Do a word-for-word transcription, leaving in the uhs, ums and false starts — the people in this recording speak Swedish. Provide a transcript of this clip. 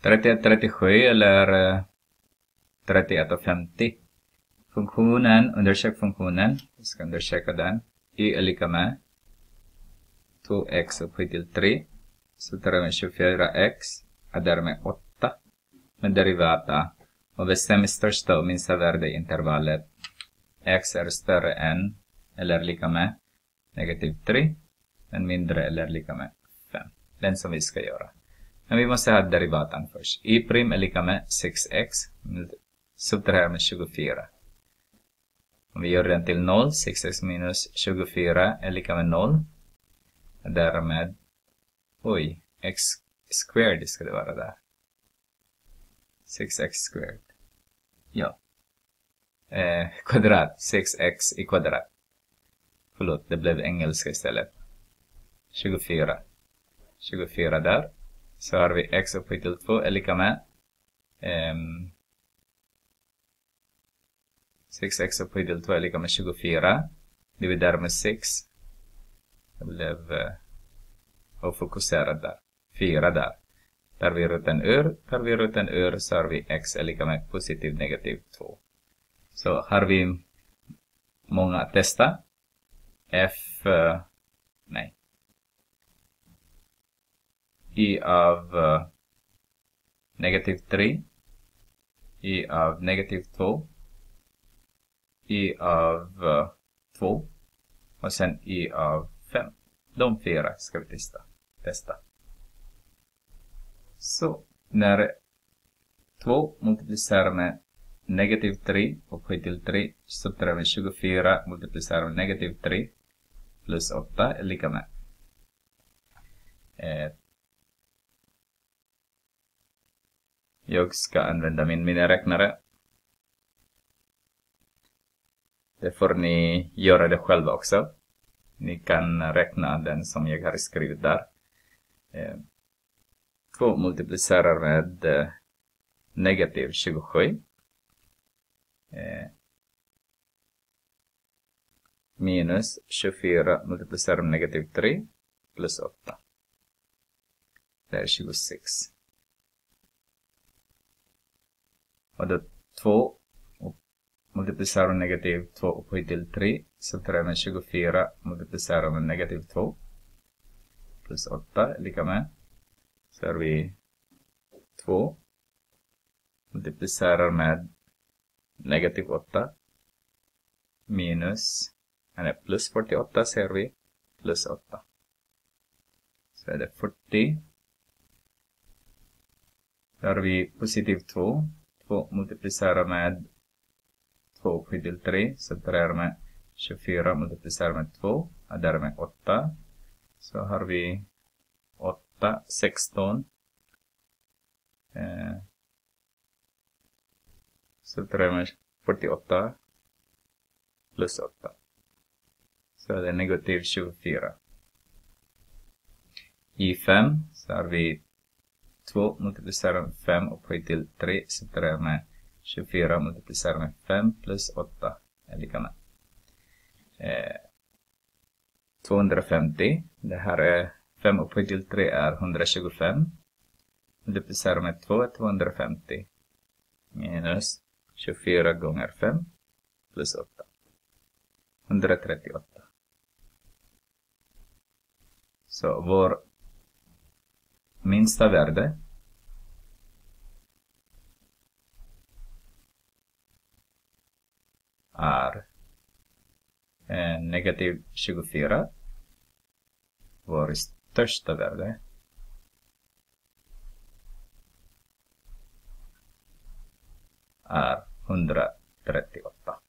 trettioett trettiosju eller eh, trettioett och femtio. Funktionen, undersök funktionen. Vi ska undersöka den. Y är lika med två x upphöjt till tre. Så tar vi tjugofyra x är därmed åtta. Med derivata. Och bestämmer största och minsta värde i intervallet. X är större än eller lika med negativ tre. Men mindre eller lika med fem. Den som vi ska göra. Men vi måste ha derivatan först. Y' är lika med sex x. Subtraherar med tjugofyra. Om vi gör den till noll. sex x minus tjugofyra är lika med noll. Därmed. Oj. X squared ska det vara där. sex x squared. Ja. Eh, kvadrat. sex x i kvadrat. Förlåt, det blev engelska istället. tjugofyra. tjugofyra där. Så har vi x upphöjt till två är lika med um, sex x upphöjt till två är lika med tjugofyra. Dividerar med sex. Det blev uh, ofokuserad där. fyra där. Tar vi roten ur. Tar vi roten ur så har vi x är lika med positiv negativ två. Så har vi många att testa. F. Uh, nej. Y av uh, negativ tre. Y av negativ två. Y av uh, två. Och sen y av fem. De fyra ska vi testa. testa. Så när två multiplicerar med negativ tre upphöjt till tre. Så tar vi tjugofyra multiplicerar med negativ tre. Plus åtta är lika med. Eh, Jag ska använda min miniräknare. Det får ni göra det själva också. Ni kan räkna den som jag har skrivit där. Eh, två multiplicerar med eh, negativ tjugosju. Eh, minus tjugofyra multiplicerar med negativ tre. Plus åtta. Det är tjugosex. Och då två multiplicerar med negativ två upphöjt till tre. Så tar jag med tjugofyra multiplicerar med negativ två. Plus åtta är lika med. Så har vi två multiplicerar med negativ åtta. Minus, eller plus fyrtioåtta ser vi. Plus åtta. Så är det fyrtio. Då har vi positiv två. två multiplicerar med två upphöjt till tre. Så tar jag med tjugofyra multiplicerar med två. Och därmed åtta. Så har vi åtta, sexton. Eh, så tar jag med fyrtioåtta. Plus åtta. Så är det negativ tjugofyra. I fem så har vi två multiplicerar med fem upphöjt till tre. Så tar jag med tjugofyra multiplicerar med fem plus åtta är lika med. Eh, tvåhundrafemtio. Det här är fem upphöjt till tre är etthundratjugofem. Multiplicerar med två är tvåhundrafemtio. Minus tjugofyra gånger fem plus åtta. etthundratrettioåtta. Så vår minsta värde är eh, negativ tjugofyra. Vår största värde är etthundratrettioåtta.